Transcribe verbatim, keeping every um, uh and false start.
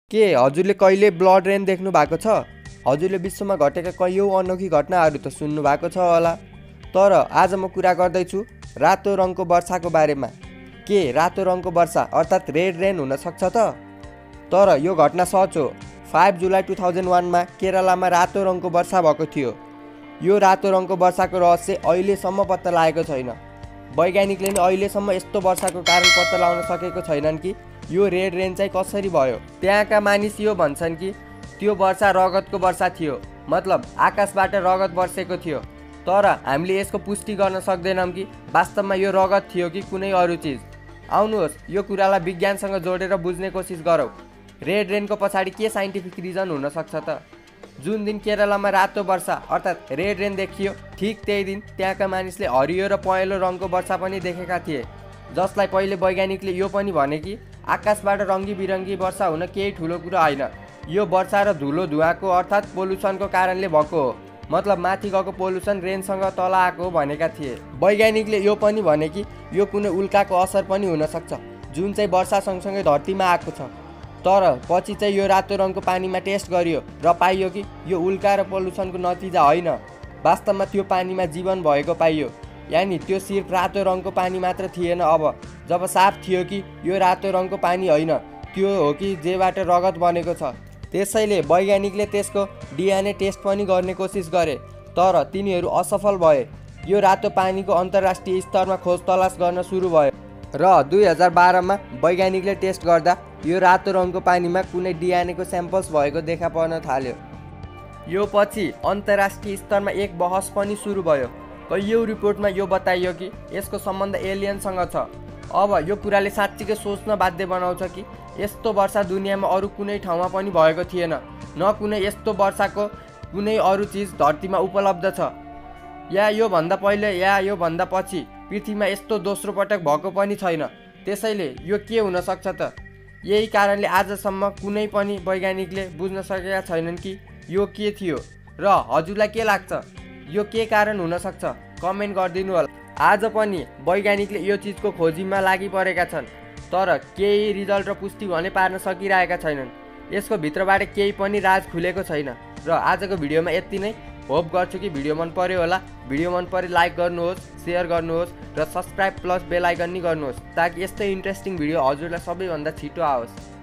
के हजुरले कहिले ब्लड रेन देख्नु भएको छ? हजुरले विश्वमा घटेका कैयौँ अनोखी घटनाहरू त सुन्नु भएको छ होला, तर आज म कुरा गर्दैछु रातो रङको वर्षाको बारेमा। के रातो रङको वर्षा अर्थात् रेड रेन हुन सक्छ त? तर यो घटना सच हो। पाँच जुलाई दुई हजार एक मा केरलामा रातो रङको वर्षा भएको थियो। यो रातो रङको वर्षाको रहस्य अहिलेसम्म पत्ता लागेको छैन। वैज्ञानिकले नै अहिलेसम्म यस्तो वर्षाको कारण पत्ता लगाउन सकेको छैनन् कि यो रेड रेन चाहिँ कसरी भयो। त्यहाँका मानिस यो भन्छन् कि त्यो वर्षा रगतको वर्षा थियो, मतलब आकाशबाट रगत बर्सेको थियो। तर हामीले यसको पुष्टि गर्न सक्दैनौँ कि वास्तवमा यो रगत थियो कि कुनै अरू चिज। आउनुहोस् यो कुरालाई विज्ञानसँग जोडेर बुझ्ने कोसिस गरौँ। रेड रेनको पछाडि के साइन्टिफिक रिजन हुन सक्छ त? जुन दिन केरलामा रातो वर्षा अर्थात् रेड रेन देखियो, ठिक त्यही दिन त्यहाँका मानिसले हरियो र पहेँलो रङको वर्षा पनि देखेका थिए, जसलाई पहिले वैज्ञानिकले यो पनि भने कि आकाशबाट रङ्गी बिरङ्गी वर्षा हुन केही ठुलो कुरा होइन। यो वर्षा र धुलो धुवाँको अर्थात् पोल्युसनको कारणले भएको हो, मतलब माथि गएको पोल्युसन रेनसँग तल आएको भनेका थिए। वैज्ञानिकले यो पनि भने कि यो कुनै उल्काको असर पनि हुनसक्छ, जुन चाहिँ वर्षा सँगसँगै धरतीमा आएको छ। तर पछि चाहिँ यो रातो रङको पानीमा टेस्ट गरियो र पाइयो कि यो उल्का र पोल्युसनको नतिजा होइन, वास्तवमा त्यो पानीमा जीवन भएको पाइयो। यानि त्यो सिर्फ रातो रङको पानी मात्र थिएन अब, जब साफ थियो कि यो रातो रङको पानी होइन, त्यो हो कि जेबाट रगत बनेको छ। त्यसैले वैज्ञानिकले त्यसको डिएनए टेस्ट पनि गर्ने कोसिस गरे, तर तिनीहरू असफल भए। यो रातो पानीको अन्तर्राष्ट्रिय स्तरमा खोज तलास गर्न सुरु भयो र दुई हजार बाह्रमा वैज्ञानिकले टेस्ट गर्दा यो रातो रङको पानीमा कुनै डिएनएको स्याम्पल्स भएको देखा पर्न थाल्यो। यो पछि अन्तर्राष्ट्रिय स्तरमा एक बहस पनि सुरु भयो। कैयौँ रिपोर्टमा यो बताइयो कि यसको सम्बन्ध एलियनसँग छ। अब यो कुराले साँच्चीकै सोच्न बाध्य बनाउँछ कि यस्तो वर्षा दुनियाँमा अरू कुनै ठाउँमा पनि भएको थिएन, न कुनै यस्तो वर्षाको कुनै अरू चिज धरतीमा उपलब्ध छ, या योभन्दा पहिले या योभन्दा पछि पृथ्वीमा यस्तो दोस्रो पटक भएको पनि छैन। त्यसैले यो के हुन सक्छ त? यही कारणले आजसम्म कुनै पनि वैज्ञानिकले बुझ्न सकेका छैनन् कि यो के थियो। र हजुरलाई के लाग्छ, यो के कारण हुन सक्छ? कमेन्ट गरिदिनु होला। आज पनि वैज्ञानिकले यो चिजको खोजीमा लागि परेका छन्, तर केही रिजल्ट र पुष्टि भने पार्न सकिरहेका छैनन्। यसको भित्रबाट केही पनि राज खुलेको छैन। र आजको भिडियोमा यति नै। होप गर्छु कि भिडियो मन पर्यो होला। भिडियो मन परे लाइक गर्नुहोस्, सेयर गर्नुहोस् र सब्सक्राइब प्लस बेल आइकन नि गर्नुहोस्, ताकि यस्तै इन्ट्रेस्टिङ भिडियो हजुरलाई सबैभन्दा छिटो आओस्।